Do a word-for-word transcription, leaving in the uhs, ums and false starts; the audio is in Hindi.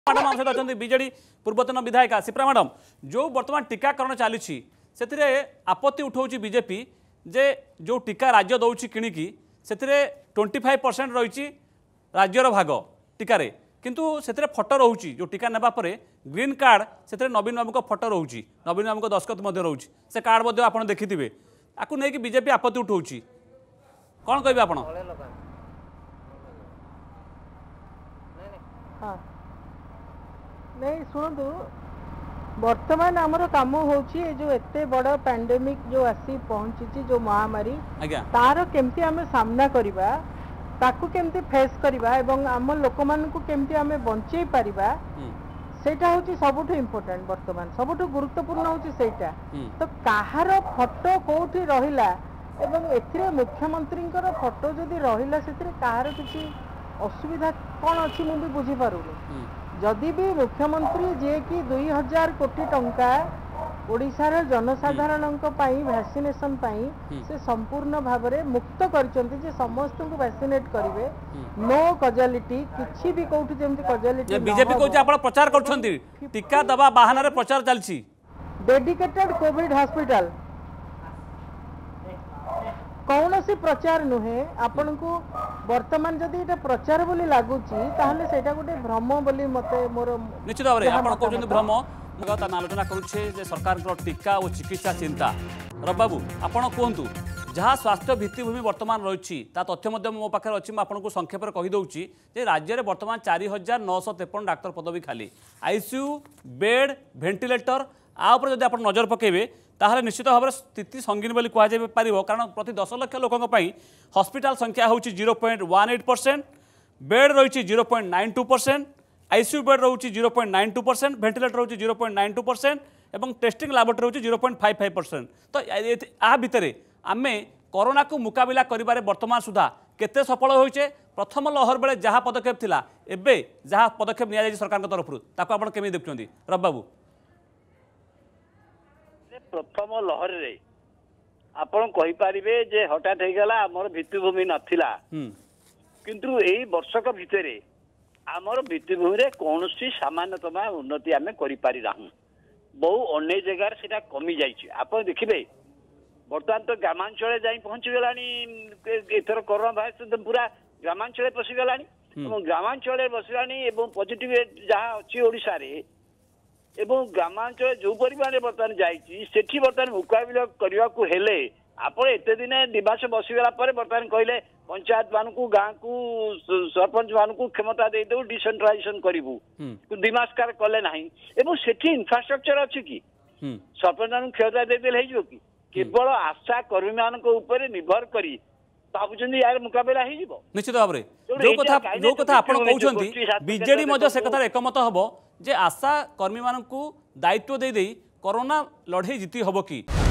मैडम हम सहित अच्छा बीजेडी पूर्वतन विधायिका सिप्रा मैडम जो बर्तमान टीकाकरण चली से आपत्ति उठाऊँ बीजेपी जे जो टीका राज्य दौर किणिकी से ट्वेंटी फाइव परसेंट रही राज्यर भाग टीकार किंतु से फटो रोचे जो टीका नेबा परे ग्रीन कार्ड से नवीन बाबू को फटो रोचे नवीन बाबू को दस्खत रोचे से कार्ड आप देखिथे आपको नहीं कि बीजेपी आपत्ति उठाऊँ कौन कहे आप हाँ नहीं शुणु वर्तमान आमर कम होची जो एते बड़ पैंडेमिक जो आसी पहुंची जो महामारी तार केमती आमे सामना करिबा ताकू केमती फेस करिबा एवं आम लोक मान को केमती आमे बंचै परिबा सेटा होची सबुठु इम्पोर्टेंट वर्तमान सबुठु गुरुत्वपूर्ण होची सेटा तो काहार फोटो कोठी रहिला एवं एथिरे मुख्यमंत्री फोटो जदि रहिला सेथिरे काहार किछि असुविधा कौन अच्छी मुझे बुझी पारुनी जदि भी मुख्यमंत्री जे कि दुई हजार कोटी टंका ओडिशार जनसाधारण वैक्सीनेशन से संपूर्ण भाव में मुक्त कर समस्त को वैक्सीनेट करेंगे नो कजालिटी किसी भी कौटी जमी कजालिटी बीजेपी कहूँ आप प्रचार कर टीका दबा बाहाना प्रचार चलती डेडिकेटेड कोविड हॉस्पिटल कौन सी प्रचार नुहे आपण को वर्तमान जदि एटा प्रचार बोली लागुची ताहले सेटा गोटे भ्रम बोली मते मोर निश्चित भाव में आपण कहउछन भ्रम मगत आलोचना करूछे जे सरकार को टीका और चिकित्सा चिंता रब बाबू आपण कहतु जहाँ स्वास्थ्य भित्तिभूमि वर्तमान रही तथ्य मो पाखे अच्छी आपको संक्षेप में कहीदे जे राज्य में वर्तमान चार हजार नौश तेपन डाक्तर पदवी खाली आईसीयू बेड भेंटिलेटर आउपर जब आप नजर पकेबे ताहले निश्चित भाव में स्थिति संगीन बोली कहुपर कारण प्रति दस लक्ष लोकों हॉस्पिटल संख्या हूँ zero point one eight percent bed रही zero point nine two percent ICU bed रही zero point nine two percent ventilator रही zero point nine two percent और टेस्टिंग लैबोरेटरी रही zero point five five percent तो आ भितर आम कोरोना को मुकाबला करिबारे वर्तमान सुधा केते सफल होइछे प्रथम लहर बेले जहाँ पदक्षेप थिला एबे जहाँ पदक्षेप निया जाय सरकार तरफ ताको आपण केमि देखुछंती रब बाबू प्रथम लहर रे आपण कहि पारिबे जे हठात हे गला हमर भित्तिभूमि नथिला किंतु एई वर्षक भितरे हमर भित्तिभूमि रे कोनोसी सामान्यतम उन्नति आमे करि पारि राहु बहु अन्य जगह सेटा कमी जाइछि आपण देखिबे वर्तमान तो ग्रामांचल जाई पहुंची गलानी एथर कोरोना भाइरस पूरा ग्रामांचल पसि गलानी एवं ग्रामांचल बसिलानी एवं पॉजिटिव जहाँ अच्छी ओडिशा रे एवं ग्रामांचल जो परिमाण बर्तमान जाइछि सेठी बर्तमान मुकाबला करबा को हेले आपण एते दिन दिवस बसिगला पर बर्तमान कहले पंचायत मानकू गाँ को सरपंच मानकू क्षमता दे दो डिसेंट्रलाइजेशन करिवु दिमास्कार कले नाही एवं सेठी इंफ्रास्ट्रक्चर अछि कि सरपंच मानकू क्षमता दे देले हेजो कि केवल आशा कर्मी मानक ऊपर निर्भर करी भावुଛନ୍ତି यार मुकाबला हो जिवो निश्चित भाव में जो कथा जो कथा आपण कहउछंती बीजेडी मध्य से कथा एकमत हबो जे आशा कर्मी मानकू दायित्व दे देई कोरोना लड़ाई जीति हबो कि